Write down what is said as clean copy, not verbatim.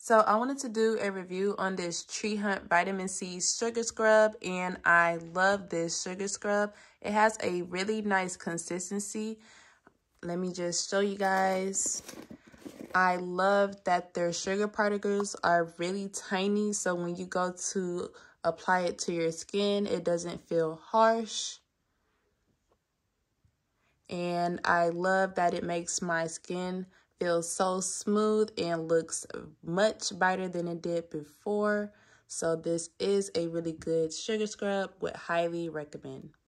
So I wanted to do a review on this Tree Hunt Vitamin C Sugar Scrub, and I love this sugar scrub. It has a really nice consistency. Let me just show you guys. I love that their sugar particles are really tiny, so when you go to apply it to your skin, it doesn't feel harsh. And I love that it makes my skin feel so smooth and looks much brighter than it did before. So this is a really good sugar scrub, would highly recommend.